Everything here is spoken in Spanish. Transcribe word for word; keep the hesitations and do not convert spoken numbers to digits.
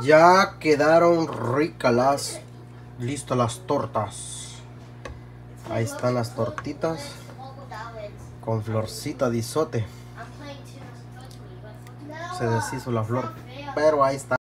Ya quedaron ricas las, listas las tortas. Ahí están las tortitas con florcita de izote. Se deshizo la flor, pero ahí está.